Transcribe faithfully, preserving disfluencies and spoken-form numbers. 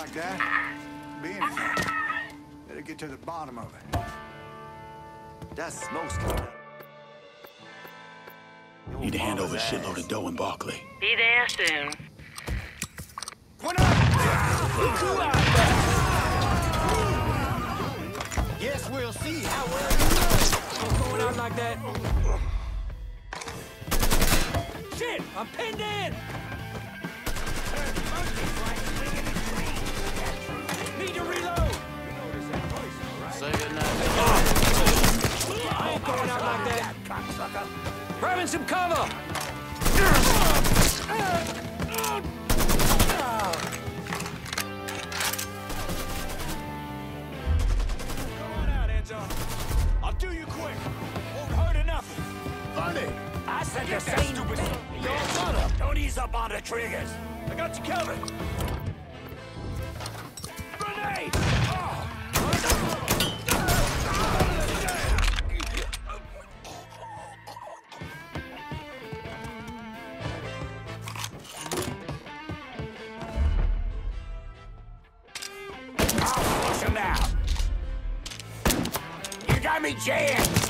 like that. Be anything. Better get to the bottom of it. That's smoke's coming. Need to hand over a shitload of dough in Barkley. Be there soon. What up? Guess we'll see how well you know. What's going on like that? Shit! I'm pinned in! Need to reload! Say goodnight. I ain't going out like that! Grabbing some cover! Come on out, Enzo. I'll do you quick. Won't hurt enough. Funny. I said the same stupid thing! Your mother. Don't ease up on the triggers. I got you covered. Grenade! Oh. I'll push him out. You got me jammed.